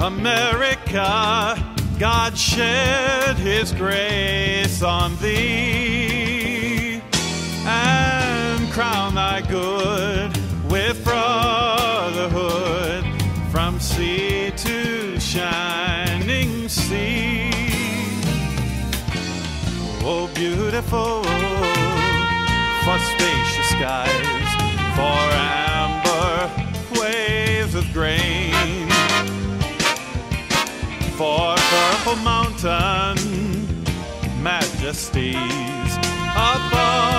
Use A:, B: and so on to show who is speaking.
A: America, God shed his grace on thee, and crown thy good with brotherhood from sea to shining sea. Oh, beautiful for spacious skies, for amber waves of grain, for purple mountain majesties above